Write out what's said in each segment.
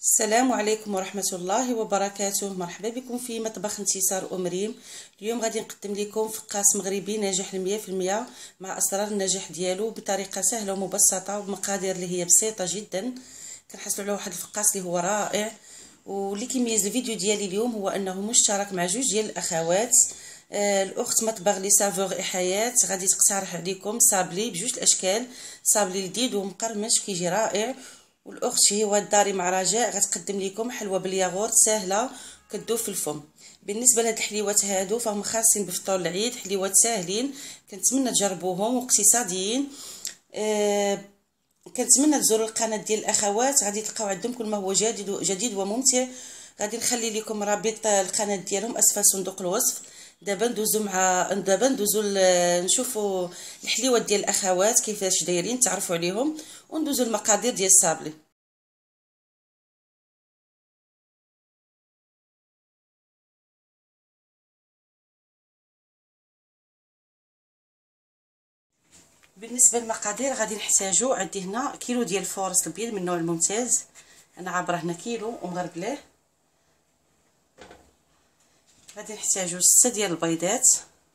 السلام عليكم ورحمة الله وبركاته. مرحبا بكم في مطبخ انتصار مريم. اليوم غادي نقدم لكم فقاس مغربي ناجح 100% مع اسرار النجاح ديالو بطريقه سهله ومبسطه وبمقادير اللي هي بسيطه جدا. كنحصلوا على واحد الفقاس اللي هو رائع، واللي كيميز الفيديو ديالي اليوم هو انه مشترك مع جوج ديال الاخوات. الاخت مطبخ لي سافور اي حياه غادي تقترح عليكم صابلي بجوج الاشكال، صابلي لذيذ ومقرمش كيجي رائع. والاخت هو الداري مع رجاء غتقدم لكم حلوه بالياغورت سهله كتذوب في الفم. بالنسبه لهاد الحليوات هادو فهم خاصين بفطور العيد، حليوات ساهلين كنتمنى تجربوهم واقتصاديين. كنتمنى تزوروا القناه ديال الاخوات، غادي تلقاو عندهم كل ما هو جديد وممتع. غادي نخلي لكم رابط القناه ديالهم اسفل صندوق الوصف. دابا ندوزو نشوفوا الحليوات ديال الاخوات كيفاش دايرين، تعرفوا عليهم وندوزو المقادير ديال الصابلي. بالنسبه للمقادير غادي نحتاجو، عندي هنا كيلو ديال الفورص البيض من النوع الممتاز، انا عابره هنا كيلو ومغربلاه. غادي نحتاجو 6 ديال البيضات،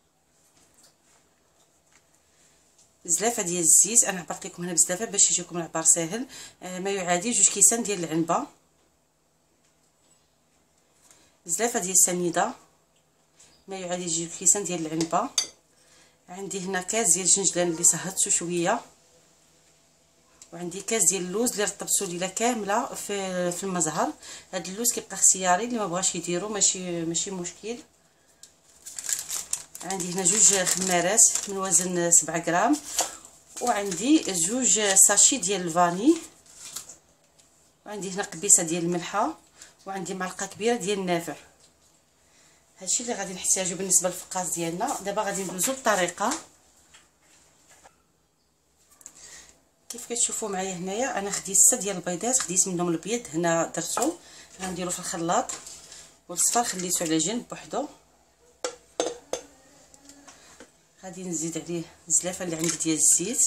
زلافه ديال الزيت، انا عبرت لكم هنا بزلافه باش يجيكم العبار ساهل. ما يعادل 2 كيسان ديال العنبه، زلافه ديال السنيده، ما يعادل 2 كيسان ديال العنبه. عندي هنا كاس ديال الجنجلان اللي صهدته شويه، وعندي كاس ديال اللوز اللي رطبته ليله كامله في المزهر. هذا اللوز كيبقى اختياري، اللي ما بغاش يديرو ماشي مشكل. عندي هنا 2 خمارات من وزن 7 غرام، وعندي 2 ساشي ديال الفاني، وعندي هنا قبيصه ديال الملحه، وعندي معلقه كبيره ديال النافع. هادشي اللي غادي نحتاجو بالنسبه للفقاس ديالنا. دابا غادي ندوزو للطريقه. كيف كتشوفوا معايا هنايا انا خديت 6 ديال البيضات، خديت منهم البيض هنا درتو، غنديرو في الخلاط، والصفر خليته على جنب بوحدو. غادي نزيد عليه الزلافه اللي عندي ديال الزيت،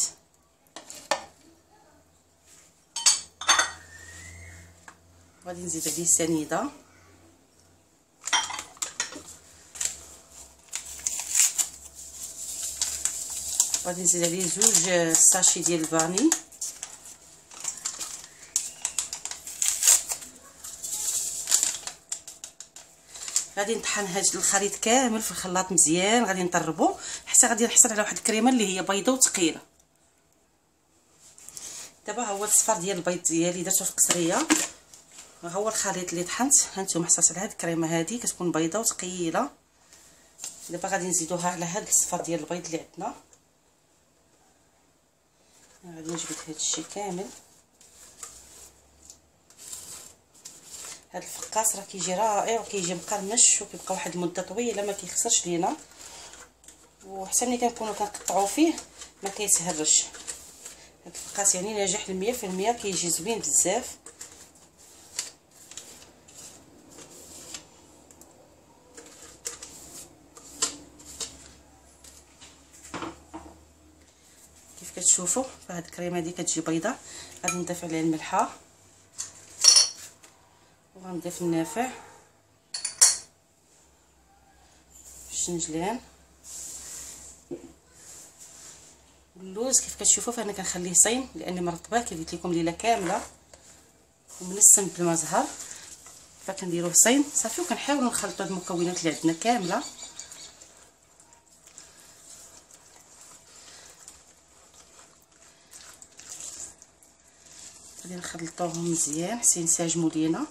غادي نزيد عليه السنيده، غادي نزيد عليه 2 ساشي ديال الفاني، غادي نطحن هاد الخليط كامل في الخلاط مزيان، غادي نطربو حتى غادي نحصل على واحد الكريمه اللي هي بيضه وثقيله. دابا ها هو الصفار ديال البيض ديالي درتو في قصريه، ها هو الخليط اللي طحنت، هانتوما حصلت على هاد الكريمه هادي كتكون بيضه وثقيله. دابا غادي نزيدوها على هاد الصفار ديال البيض اللي عندنا، غادي نجبد هاد الشيء كامل. هاد الفقاس راه كيجي رائع وكيجي مقرمش وكيبقى واحد المده طويله ما كيخسرش لينا، وحتى ملي كنكونوا كنقطعوا فيه ما كيتهرش. هاد الفقاس يعني ناجح 100%، كيجي زوين بزاف. كيف كتشوفوا فهاد الكريمه هادي كتجي بيضه. غادي نضيف عليها الملحه، وغنضيف النافع، الشنجلان، اللوز. كيف كتشوفوا فانا كنخليه صين لاني مرطباه كيف قلت لكم ليله كامله ومنسم بالمزهر، فكنديروه صين صافي. وكنحاولوا نخلطوا المكونات اللي عندنا كامله. غادي نخلطوهم مزيان حتى ينسجموا لينا.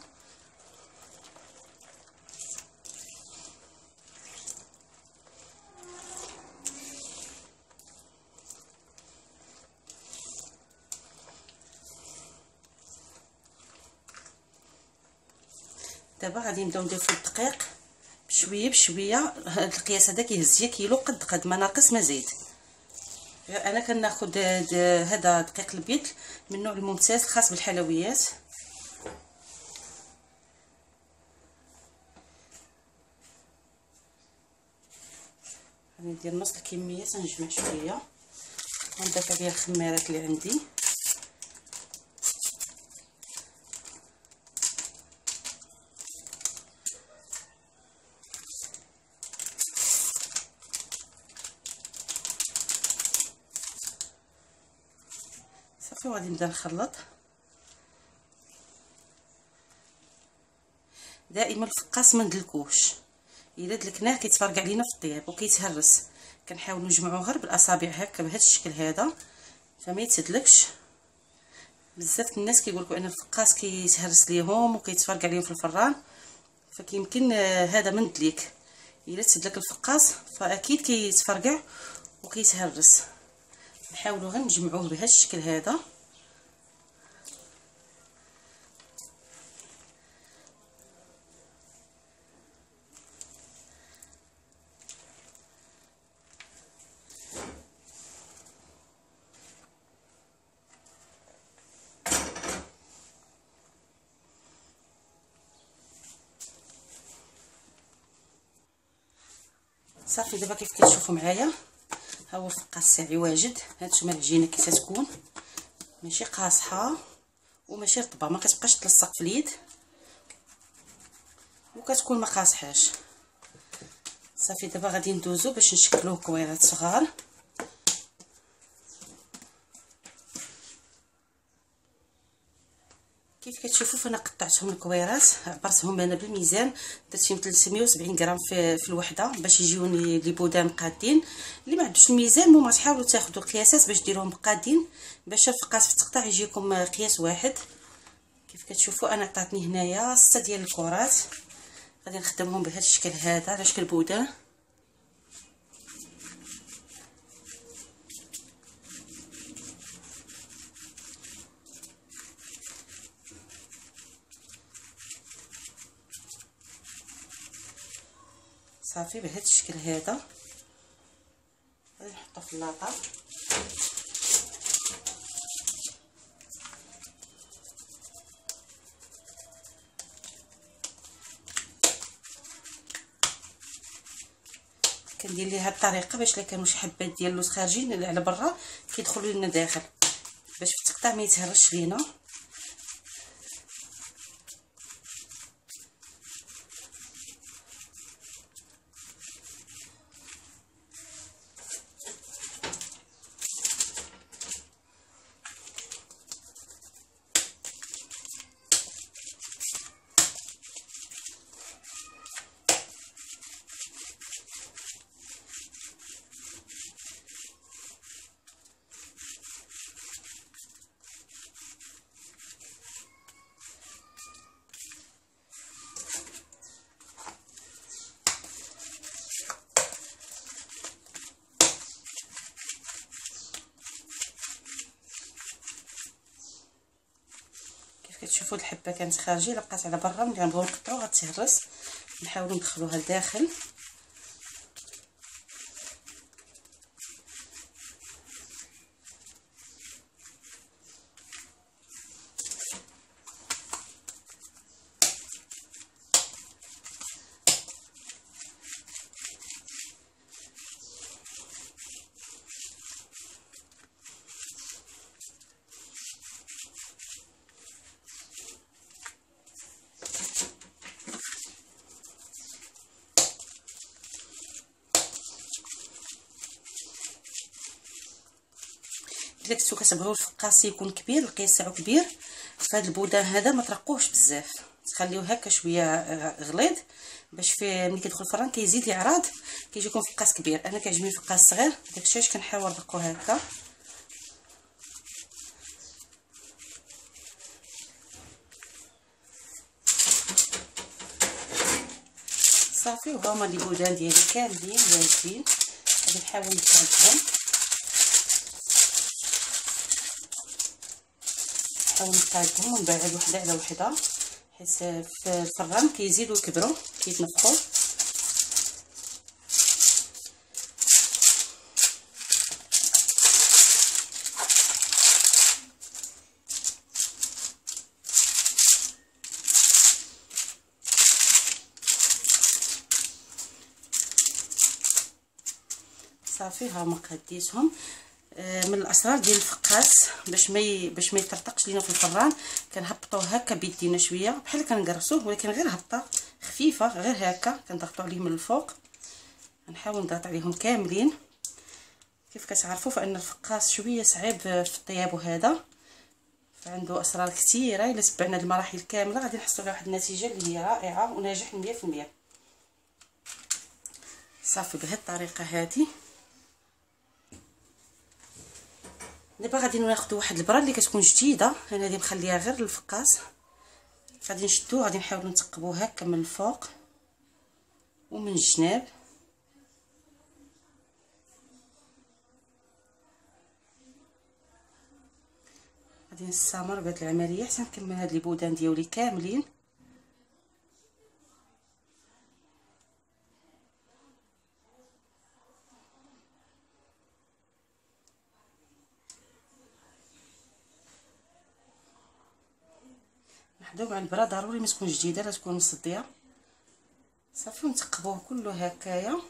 دابا غادي نبداو نضيفوا الدقيق بشويه بشويه. هذا القياس هذا كيهز كيلو قد ما ناقص ما زايد. انا كناخذ هذا دقيق البيض من النوع الممتاز الخاص بالحلويات. غادي ندير نص الكميه تنجمع شويه، ونضيف عليها الخميرات اللي عندي. صافي وغادي نبدا نخلط. دائما الفقاس ما ندلكوش، الا دلكناه كيتفرقع علينا في الطياب وكيتهرس. كنحاولوا نجمعوه غير بالاصابع هكا بهذا الشكل هذا فما يتدلكش. بزاف الناس كيقولوا ان الفقاس كيتهرس ليهم وكيتفرقع عليهم في الفران، فكيمكن هذا من الدليك. الا تدلك الفقاس فاكيد كيتفرقع وكيتهرس. نحاولوا غير نجمعوه بهذا الشكل هذا. صافي دابا كيف كتشوفوا معايا ها هو الفقاس تاعي واجد. هانتوما العجينه كي تكون ماشي قاصحه وماشي رطبه، ما كتبقاش تلصق في اليد وكتكون ما قاصحاش. صافي دابا غادي ندوزو باش نشكلوه كويرات صغار. كيف كتشوفوا فانا قطعتهم الكويرات، عبرتهم انا بالميزان، درت فيهم 370 غرام في الوحده باش يجيوني لي بودان قادين. اللي ما عندوش الميزان المهم تحاولوا تاخذوا القياسات باش ديروهم قادين باش الفقاس في التقطاع يجيكم قياس واحد. كيف كتشوفوا انا عطاتني هنايا 6 ديال الكرات، غادي نخدمهم بهذا الشكل هذا على شكل بودان. صافي بهذا الشكل هذا غادي نحطو في اللاطه. كندير ليه هاد الطريقه باش الا كانوا شي حبات ديال اللوز خارجين على برا كيدخلوا لنا داخل باش في التقطاع ما يتهرش لينا. كتشوفوا الحبه كانت خارجه، الا بقات على برا ملي غنبغيو نقطعو غتهرس. نحاولوا ندخلوها لداخل. الا كنتو كتبغيو الفقاس يكون كبير القياس تاعو كبير، فهاد البودان هذا ما ترقوهش بزاف، تخليوه هكا شويه غليظ باش ملي كيدخل الفران كيزيد يعراض كيجيكم فقاس كبير. انا كيعجبني الفقاس صغير داكشي علاش كنحاول نرقو هكا. صافي وهما لي بودان ديالي كاملين واجدين، غادي نحاول نقادهم. نحاول نقادهم ونبعد وحده على وحده حيت في الفران كيزيدوا يكبروا كيتنفخوا. صافي ها هما قاديتهم. من الاسرار ديال الفقاس باش ما يطرطقش لينا في الفران كنهبطوه هكا بيدينا شويه بحال كنقرصوه، ولكن غير هبطه خفيفه غير هكا كنضغطوا عليه من الفوق. غنحاول نضغط عليهم كاملين. كيف كتعرفوا فان الفقاس شويه صعيب في الطياب، وهذا عنده اسرار كثيره. الا تبعنا هاد المراحل كامله غادي نحصلوا على واحد النتيجه اللي هي رائعه وناجح 100%. صافي بهاد الطريقه هذه. دابا غادي ناخذ واحد البره اللي كتكون جديده، انا غادي نخليها غير الفقاس، غادي نشدو غادي نحاولوا نثقبوه هكا من الفوق ومن الجناب. غادي نستمر بهاد العمليه حتى نكمل هاد لي بودان ديالي كاملين. نحضروا مع البرا ضروري ما تكون جديده، لا تكون مصديه. صافي ونثقبوه كله هكايا.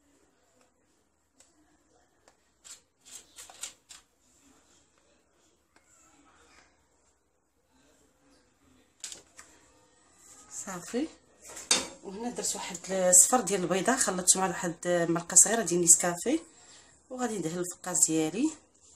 صافي. وهنا درت واحد الصفر ديال البيضه، خلطت مع واحد معلقه صغيره ديال نيسكافي، وغادي ندهن الفقاس ديالي.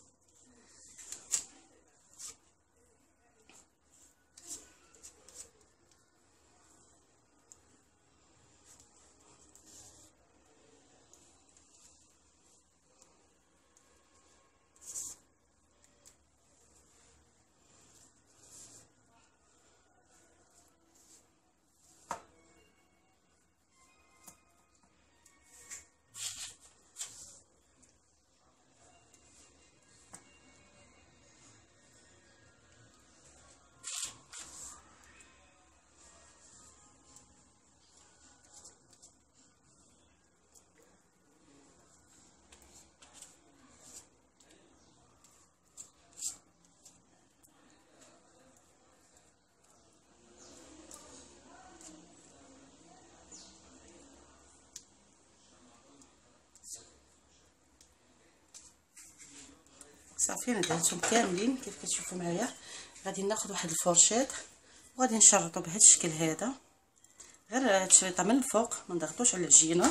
صافي انا دهنتهم كاملين كيف كتشوفوا معايا. غادي ناخذ واحد الفرشاة وغادي نشرطو بهذا الشكل هذا، غير هاد الشريطه من الفوق، ما نضغطوش على العجينه.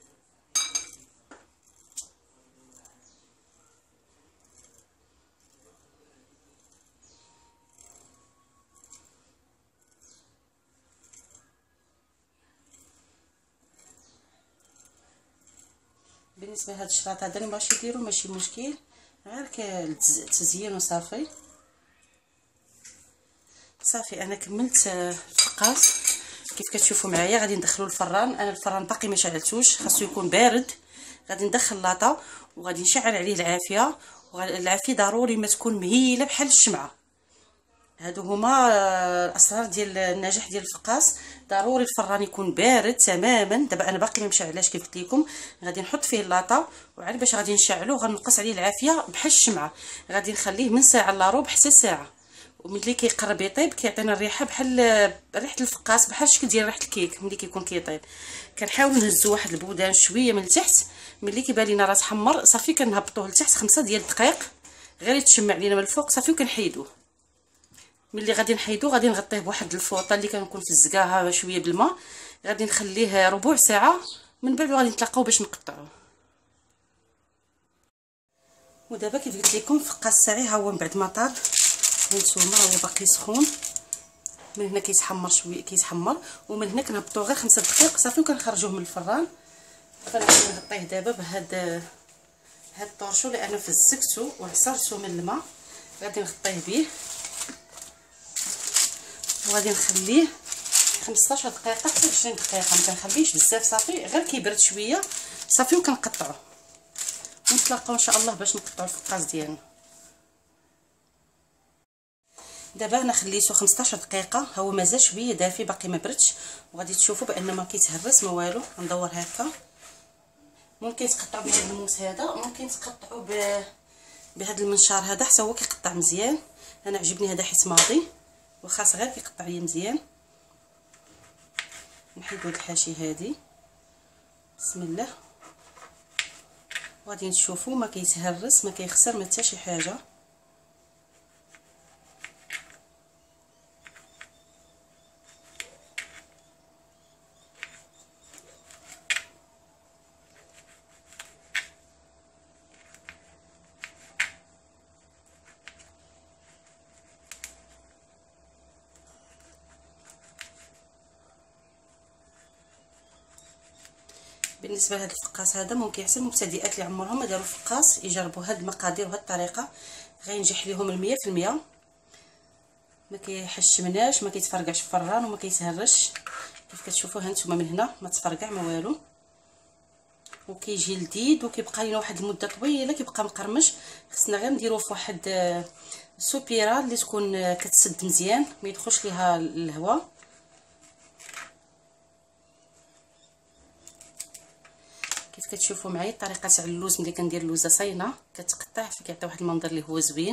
بالنسبه لهاد الشراط هذا اللي مابغاش يديروا ماشي مشكل، غير كتزيين وصافي. صافي انا كملت الفقاس كيف كتشوفوا معايا. غادي ندخلو الفران، انا الفران باقي ما شعلتوش، خاصو يكون بارد. غادي ندخل لاطه وغادي نشعل عليه العافيه، والعافيه ضروري ما تكون مهيله بحال الشمعه. هادو هما الاسرار ديال النجاح ديال الفقاس. ضروري الفران يكون بارد تماما. دابا انا باقي ما مشعلاش كيف قلت لكم. غادي نحط فيه اللاطه وعاد باش غادي نشعلو غنقص عليه العافيه بحال الشمعه. غادي نخليه من ساعه الا ربع حتى ساعه، وملي كيقرب يطيب كيعطينا الريحه بحال ريحه الفقاس، بحال الشكل ديال ريحه الكيك. ملي كيكون كيطيب كنحاول نهزو واحد البودان شويه من التحت، ملي كيبان لينا راه تحمر صافي كنهبطوه لتحت 5 ديال الدقائق غير يتشمع لينا من الفوق صافي، وكنحيدوه. ملي غادي نحيدو غادي نغطيه بواحد الفوطه اللي كنكون فزقاها شويه بالماء. غادي نخليه ربع ساعه، من بعد غادي نتلاقاو باش نقطعوه. ودابا كيف قلت لكم فقاس ساعي ها هو من بعد ما طاب. هانتوما هو باقي سخون، من هنا كيتحمر شويه كيتحمر، ومن هنا كنهبطوه غير 5 دقائق صافي وكنخرجوه من الفران. فغادي نغطيه دابا بهاد الطرشو اللي انا فزقته وعصرته من الماء. غادي نغطيه به وغادي نخليه 15 دقيقه حتى 20 دقيقه، ما كنخليش بزاف صافي غير كيبرد شويه صافي وكنقطعوه. ونتلاقاو ان شاء الله باش نقطعوا الفقاس ديالنا. دابا انا خليته 15 دقيقه، ها هو مازال شويه دافي باقي ما بردش، وغادي تشوفوا بان ما كيتهرس ما والو. ندور هكا. ممكن تقطعوا بهذا الموس هذا، ممكن تقطعوا بهذا المنشار هذا حتى هو كيقطع مزيان. انا عجبني هذا حيت ماضي واخا صغير كيقطع ليا مزيان. نحيدو هاد الحاشي هادي بسم الله. وغادي تشوفوا ما كيتهرس ما كيخسر ما حتى شي حاجه. بالنسبه لهذا الفقاس هذا ممكن يحسن المبتدئات اللي عمرهم ما داروا فقاس يجربوا هاد المقادير وهاد الطريقه، غينجح ليهم 100%. ما كيحشمناش، ما كيتفرقعش في الفران وما كيتهرش كيف كتشوفوا هانتوما من هنا، ما تفرقع ما والو، وكيجي لذيذ وكيبقى لينا واحد المده طويله كيبقى مقرمش. خصنا غير نديروه في واحد سوبيرا اللي تكون كتسد مزيان ما يدخلش ليها الهواء. كيف كتشوفوا معايا الطريقه تاع اللوز، ملي كندير اللوزه صاينه كتقطع فكيعطي واحد المنظر اللي هو زوين.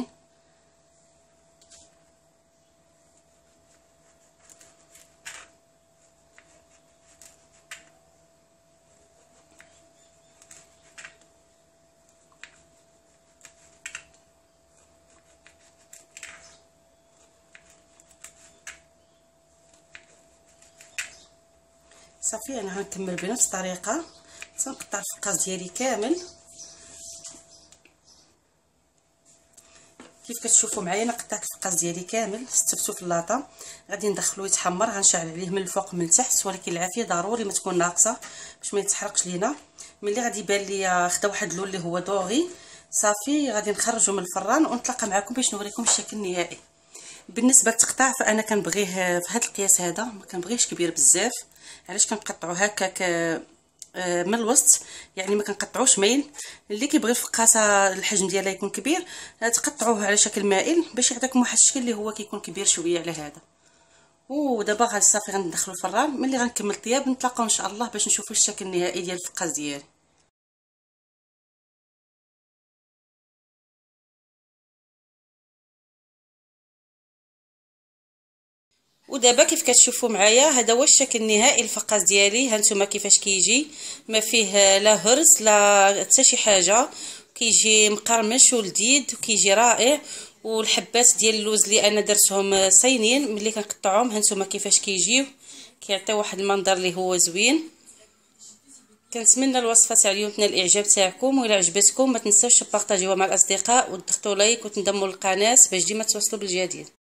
صافي انا غنكمل بنفس الطريقه، تنقطع الفقاس ديالي كامل. كيف كتشوفوا معايا انا قطعت الفقاس ديالي كامل، ستفتو في اللاطه، غادي ندخلو يتحمر. غنشعل عليه من الفوق من التحت، ولكن العافيه ضروري ما تكون ناقصه باش ما يتحرقش لينا. ملي غادي يبان لي خدا واحد اللون اللي هو دوغي، صافي غادي نخرجو من الفران ونتلاقى معكم باش نوريكم الشكل النهائي. بالنسبه للتقطاع فانا كنبغيه في هذا القياس هذا، ما كنبغيش كبير بزاف. علاش كنقطعو هكاك من الوسط، يعني ما كنقطعوش مايل. اللي كيبغي الفقاسه الحجم ديالها يكون كبير تقطعوه على شكل مائل باش يعطيكم واحد الشكل اللي هو كيكون كبير شويه على هذا. ودابا غادي صافي غندخلو الفران. ملي غنكمل الطياب نتلاقاو ان شاء الله باش نشوفوا الشكل النهائي ديال الفقاس ديالي. ودابا كيف كتشوفوا معايا هذا هو الشكل النهائي الفقاس ديالي. هانتوما كيفاش كيجي، ما فيه لا هرس لا حتى شي حاجه، كيجي مقرمش ولذيذ وكيجي رائع. والحبات ديال اللوز اللي انا درتهم صينين، ملي كنقطعوهم هانتوما كيفاش كيجيو، كيعطيو واحد المنظر اللي هو زوين. كنتمنى الوصفه تاع اليوم تنال الاعجاب تاعكم، وإلا عجبتكم ما تنساوش تبارطاجيوها مع الاصدقاء وتضغطوا لايك وتنضموا للقناه باش ديما توصلوا بالجديد.